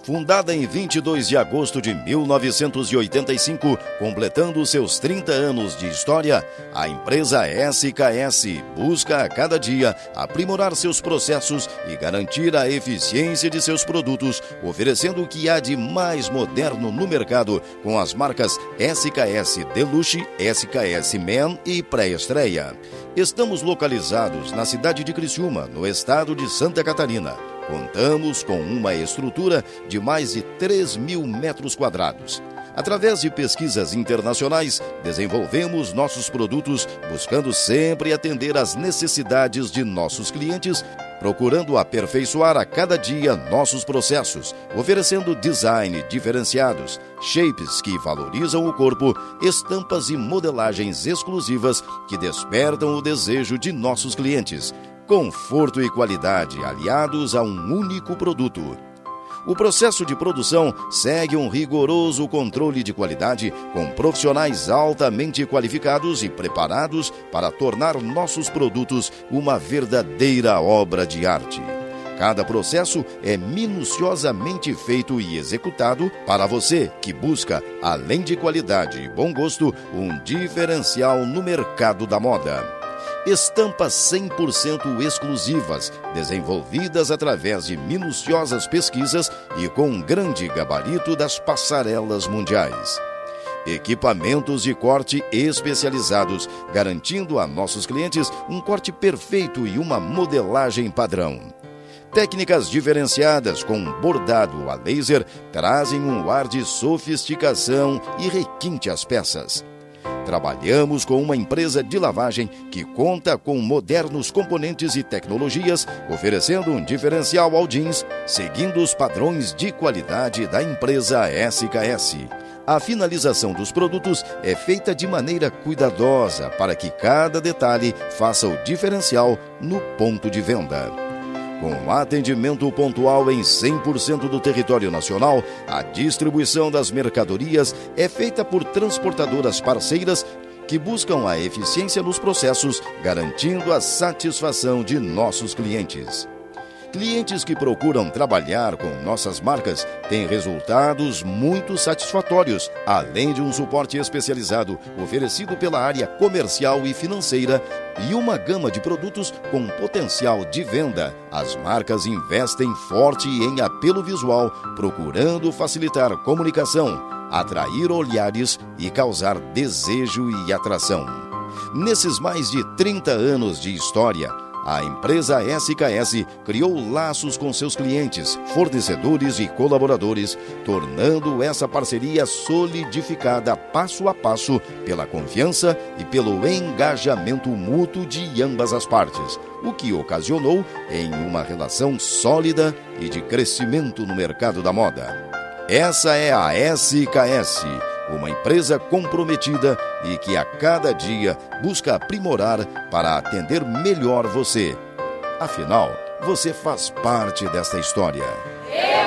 Fundada em 22 de agosto de 1985, completando seus 30 anos de história, a empresa SKS busca a cada dia aprimorar seus processos e garantir a eficiência de seus produtos, oferecendo o que há de mais moderno no mercado com as marcas SKS Deluxe, SKS Man e Pré-Estreia. Estamos localizados na cidade de Criciúma, no estado de Santa Catarina. Contamos com uma estrutura de mais de 3.000 metros quadrados. Através de pesquisas internacionais, desenvolvemos nossos produtos buscando sempre atender às necessidades de nossos clientes, procurando aperfeiçoar a cada dia nossos processos, oferecendo design diferenciados, shapes que valorizam o corpo, estampas e modelagens exclusivas que despertam o desejo de nossos clientes. Conforto e qualidade aliados a um único produto. O processo de produção segue um rigoroso controle de qualidade com profissionais altamente qualificados e preparados para tornar nossos produtos uma verdadeira obra de arte. Cada processo é minuciosamente feito e executado para você que busca, além de qualidade e bom gosto, um diferencial no mercado da moda. Estampas 100% exclusivas, desenvolvidas através de minuciosas pesquisas e com um grande gabarito das passarelas mundiais. Equipamentos de corte especializados, garantindo a nossos clientes um corte perfeito e uma modelagem padrão. Técnicas diferenciadas com bordado a laser trazem um ar de sofisticação e requinte às peças. Trabalhamos com uma empresa de lavagem que conta com modernos componentes e tecnologias, oferecendo um diferencial ao jeans, seguindo os padrões de qualidade da empresa SKS. A finalização dos produtos é feita de maneira cuidadosa para que cada detalhe faça o diferencial no ponto de venda. Com atendimento pontual em 100% do território nacional, a distribuição das mercadorias é feita por transportadoras parceiras que buscam a eficiência nos processos, garantindo a satisfação de nossos clientes. Clientes que procuram trabalhar com nossas marcas têm resultados muito satisfatórios, além de um suporte especializado oferecido pela área comercial e financeira e uma gama de produtos com potencial de venda. As marcas investem forte em apelo visual, procurando facilitar a comunicação, atrair olhares e causar desejo e atração. Nesses mais de 30 anos de história, a empresa SKS criou laços com seus clientes, fornecedores e colaboradores, tornando essa parceria solidificada passo a passo pela confiança e pelo engajamento mútuo de ambas as partes, o que ocasionou em uma relação sólida e de crescimento no mercado da moda. Essa é a SKS, uma empresa comprometida e que a cada dia busca aprimorar para atender melhor você. Afinal, você faz parte desta história.